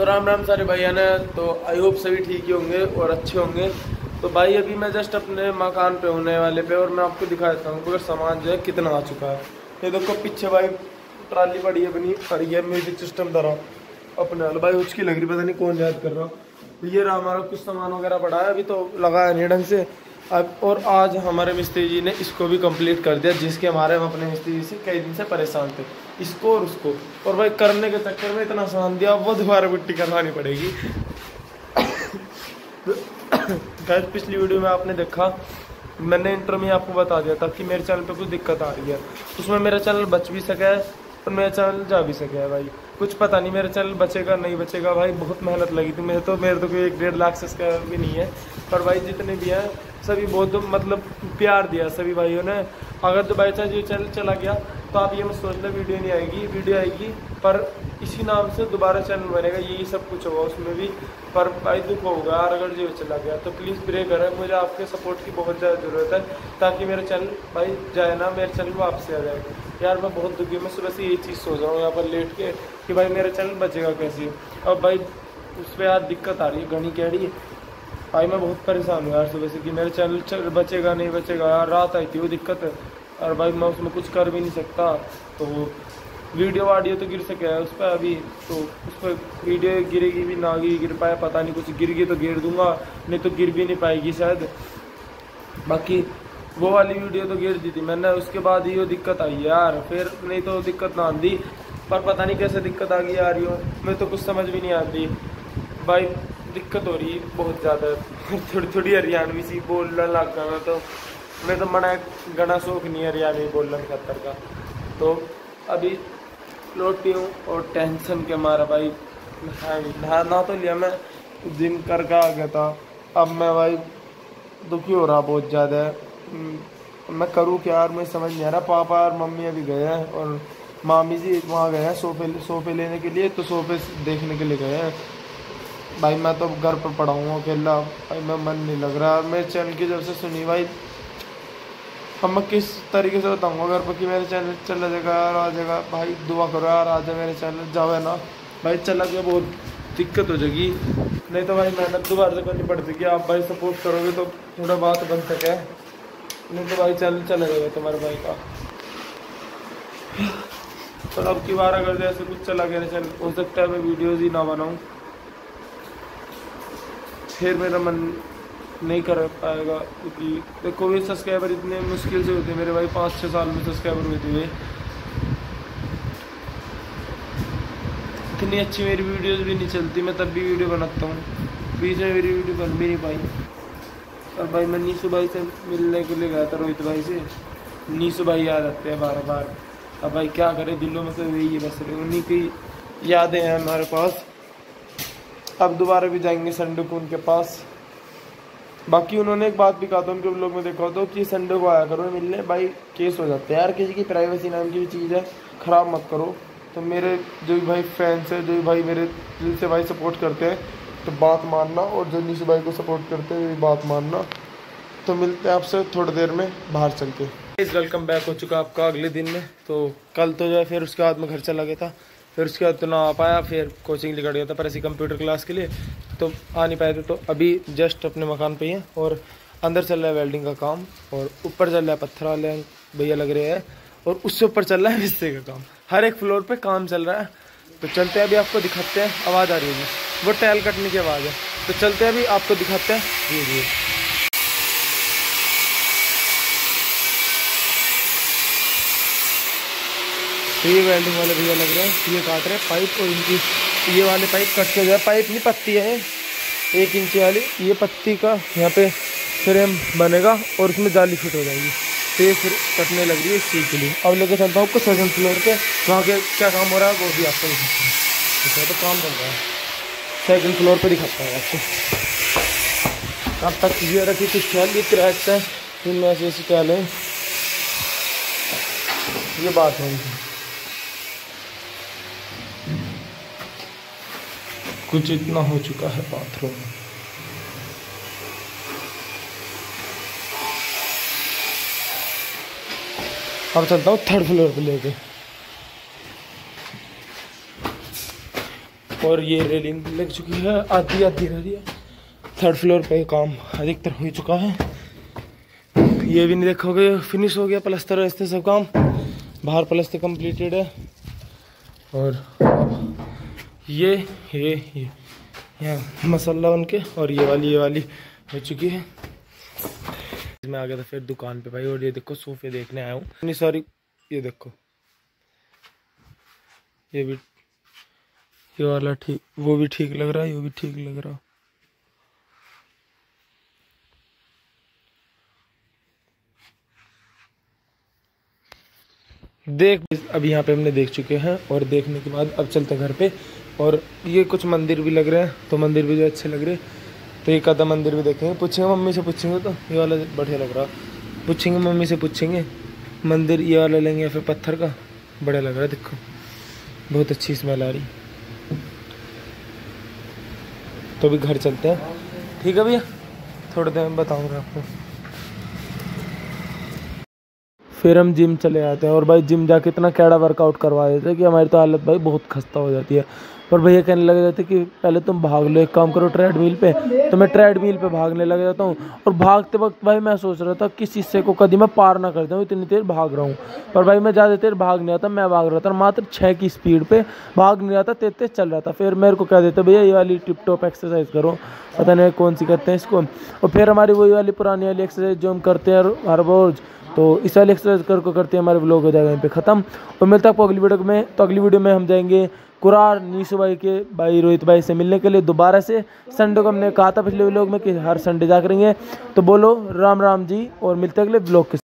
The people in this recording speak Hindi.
तो राम राम सारे भैया ने। तो आई होप सभी ठीक ही होंगे और अच्छे होंगे। तो भाई अभी मैं जस्ट अपने मकान पे होने वाले पे और मैं आपको दिखा देता हूँ अगर सामान जो है कितना आ चुका है। ये देखो पीछे भाई ट्राली पड़ी है बनी और ये म्यूजिक सिस्टम धरा अपने वाला भाई उसकी लग रही पता नहीं कौन याद कर रहा। तो ये रहा हमारा कुछ सामान वगैरह पड़ा है अभी तो लगाया नहीं ढंग से अब। और आज हमारे मिस्त्री जी ने इसको भी कंप्लीट कर दिया जिसके हमारे हम अपने मिस्त्री जी से कई दिन से परेशान थे, इसको और उसको। और भाई करने के चक्कर में इतना आसान दिया वो दोबारा मिट्टी करवानी पड़ेगी। गाइस पिछली वीडियो में आपने देखा मैंने इंट्रो में आपको बता दिया था कि मेरे चैनल पे कुछ दिक्कत आ रही है, उसमें मेरा चैनल बच भी सका है और मेरा चैनल जा भी सका है। भाई कुछ पता नहीं मेरा चैनल बचेगा नहीं बचेगा। भाई बहुत मेहनत लगी थी मेरे तो कोई 1.5 लाख सब्सक्राइबर भी नहीं है, पर भाई जितने भी हैं सभी बहुत मतलब प्यार दिया सभी भाइयों ने। अगर तो बाई चांस ये चैनल चला गया तो आप ये मत सोचना वीडियो नहीं आएगी, वीडियो आएगी पर इसी नाम से दोबारा चैनल बनेगा, यही सब कुछ होगा उसमें भी। पर भाई दुख होगा यार अगर जो चला गया तो प्लीज़ प्रे करें, मुझे आपके सपोर्ट की बहुत ज़्यादा ज़रूरत है ताकि मेरा चैनल भाई जाए ना, मेरा चैनल वापस आ जाए। यार मैं बहुत दुखी हूँ, मैं सुबह से यही चीज़ सोच रहा हूँ यहाँ पर लेट के कि भाई मेरा चैनल बचेगा कैसे। अब भाई उस पर यार दिक्कत आ रही है घनी कैडी। भाई मैं बहुत परेशान हूँ यार सुबह से कि मेरा चैनल बचेगा नहीं बचेगा। यार रात आई थी वो दिक्कत है और भाई मैं उसमें कुछ कर भी नहीं सकता। तो वीडियो वाडियो तो गिर सके है उस पर अभी, तो उस पर वीडियो गिरेगी भी ना गिर पाए पता नहीं, कुछ गिर गई तो गिर दूंगा नहीं तो गिर भी नहीं पाएगी शायद। बाकी वो वाली वीडियो तो गिर दी थी मैंने, उसके बाद ही वो दिक्कत आई यार, फिर नहीं तो दिक्कत ना आती पर पता नहीं कैसे दिक्कत आ गई आ रही हो, मैं तो कुछ समझ भी नहीं आती। भाई दिक्कत हो रही बहुत ज़्यादा, थोड़ी थोड़ी हरियाणवी सी बोलने लग गया मैं तो मना गना शौक नहीं है हरियाणवी बोलने खतर का। तो अभी लौटी हूँ और टेंशन के मारा भाई नहा तो लिया मैं, जिम करके आ गया था। अब मैं भाई दुखी हो रहा बहुत ज़्यादा है, मैं करूँ क्या यार मैं समझ नहीं आ रहा। पापा और मम्मी अभी गए हैं और मामी जी वहाँ गए हैं सोफे लेने के लिए, तो सोफे देखने के लिए गए हैं। भाई मैं तो घर पर पड़ा हूँ अकेला, भाई मैं मन नहीं लग रहा मेरे चैनल की जब से सुनी भाई। अब मैं किस तरीके से बताऊँगा घर पर कि मेरे चैनल चला जाएगा यार आ जाएगा। भाई दुआ करो यार आ जाए मेरे चैनल, जाओ है ना भाई, चला गया बहुत दिक्कत हो जाएगी, नहीं तो भाई मेहनत दोबारा से करनी पड़ेगी। आप भाई सपोर्ट करोगे तो थोड़ा बात बन सके, नहीं तो भाई चैनल चला जाएगा तुम्हारे भाई का। तो अब की बार अगर जैसे कुछ चला गया चैनल हो सकता है मैं वीडियोज़ ही ना बनाऊँ, फिर मेरा मन नहीं कर पाएगा क्योंकि देखो ये सब्सक्राइबर इतने मुश्किल से होते हैं मेरे भाई, 5-6 साल में सब्सक्राइबर होते हुए। इतनी अच्छी मेरी वीडियोस भी नहीं चलती, मैं तब भी वीडियो बनाता हूँ, बीच में मेरी वीडियो बन भी नहीं पाई। और भाई मैं नीशू भाई से मिलने के लिए गया था, रोहित भाई से, नीशू भाई याद आते हैं बार बार। अब भाई क्या करें दिलों में तो यही है बस, उन्हीं की यादें हैं हमारे पास। अब दोबारा भी जाएंगे संडे को उनके पास। बाकी उन्होंने एक बात भी कहा था उनके ब्लॉग में देखा तो कि संडे को आया करो मिलने, भाई केस हो जाते हैं यार, किसी की प्राइवेसी नाम की भी चीज़ है, ख़राब मत करो। तो मेरे जो भी भाई फैंस है, जो भी भाई मेरे दिल से भाई सपोर्ट करते हैं तो बात मानना, और जो नीशू भाई को सपोर्ट करते हैं भी बात मानना। तो मिलते हैं आपसे थोड़ी देर में बाहर चल के। वेलकम बैक हो चुका आपका अगले दिन में। तो कल तो जो है फिर उसके बाद में घर चला गया था, फिर उसके बाद तो ना आ पाया, फिर कोचिंग निकल गया था पर ऐसी कंप्यूटर क्लास के लिए तो आ नहीं पाए थे। तो अभी जस्ट अपने मकान पे ही हैं और अंदर चल रहा है वेल्डिंग का काम और ऊपर चल रहा है पत्थर वाले भैया लग रहे हैं और उससे ऊपर चल रहा है हिस्से का काम, हर एक फ्लोर पे काम चल रहा है। तो चलते हैं अभी आपको दिखाते हैं, आवाज़ आ रही है वो टाइल कटने की आवाज़ है। तो चलते हैं अभी आपको दिखाते हैं। जी तो ये वेल्डिंग वाले भैया लग रहे हैं, ये काट रहे हैं पाइप और इनकी ये वाले पाइप कट के जाए, पाइप नहीं पत्ती है 1 इंच वाली, ये पत्ती का यहाँ पे फ्रेम बनेगा और उसमें जाली फिट हो जाएगी। तो ये फिर कटने लग रही है इस चीज़ के लिए। अब लेकर चलता हूँ आपको 2nd फ्लोर पे, वहाँ के क्या काम हो रहा है वो भी आपको दिखाता हूँ। ठीक है तो काम चल रहा है 2nd फ्लोर पर दिखाता हूँ आपको। अब तक ये रखी कुछ ख्याल ये क्रैक्स हैं, इनमें ऐसे क्या लें, ये बात है कुछ इतना हो चुका है बाथरूम। अब चलता हूँ 3rd फ्लोर पे लेके। और ये रेलिंग लग चुकी है, आधी आधी रह रही है। 3rd फ्लोर पे काम अधिकतर हो चुका है। ये भी नहीं देखोगे फिनिश हो गया, प्लास्टर ऐसे सब काम, बाहर प्लास्टर कंप्लीटेड है। और ये यहाँ मसाला बन के, और ये वाली हो चुकी है। मैं आ गया था फिर दुकान पे भाई, और ये देखो सोफे देखने आया हूँ। नहीं सॉरी, ये देखो ये भी, ये वाला ठीक, वो भी ठीक लग रहा है, ये भी ठीक लग रहा। देख अब यहाँ पे हमने देख चुके हैं, और देखने के बाद अब चलते हैं घर पे। और ये कुछ मंदिर भी लग रहे हैं, तो मंदिर भी जो अच्छे लग रहे, तो एक आधा मंदिर भी देखेंगे। पूछेंगे मम्मी से, पूछेंगे तो ये वाला बढ़िया लग रहा, पूछेंगे मम्मी से, पूछेंगे मंदिर ये वाला लेंगे या फिर पत्थर का, बढ़िया लग रहा है। देखो बहुत अच्छी स्मेल आ रही। तो अभी घर चलते हैं, ठीक है भैया, थोड़ी देर में बताऊंगा आपको। फिर हम जिम चले आते हैं, और भाई जिम जाके इतना कैड़ा वर्कआउट करवा देते हैं कि हमारी तो हालत भाई बहुत खस्ता हो जाती है। पर भैया कहने लग जाते कि पहले तुम भाग लो, एक काम करो ट्रेडमिल पे। तो मैं ट्रेडमिल पे भागने लग जाता हूँ, और भागते वक्त भाई मैं सोच रहा था किस हिस्से को कभी मैं पार ना कर दूँ, इतनी देर भाग रहा हूँ। पर भाई मैं ज़्यादा देर भाग नहीं आता, मैं भाग रहा था मात्र 6 की स्पीड पे, भाग नहीं रहा था, तेज चल रहा था। फिर मेरे को कह देते भैया ये वाली टिप टॉप एक्सरसाइज करो, पता नहीं कौन सी करते हैं इसको। और फिर हमारी वही वाली पुरानी वाली एक्सरसाइज जो हम करते हैं हर रोज, तो इस वाली एक्सरसाइज करते हैं, हमारे व्लॉग हो जाएगा यहीं पे ख़त्म। और मिलता है आपको अगली वीडियो में। तो अगली वीडियो में हम जाएंगे कुरार नीशू भाई के भाई रोहित भाई से मिलने के लिए दोबारा से। संडे को हमने कहा था पिछले व्लॉग में कि हर संडे जा करेंगे। तो बोलो राम राम जी, और मिलते हैं अगले व्लॉग के।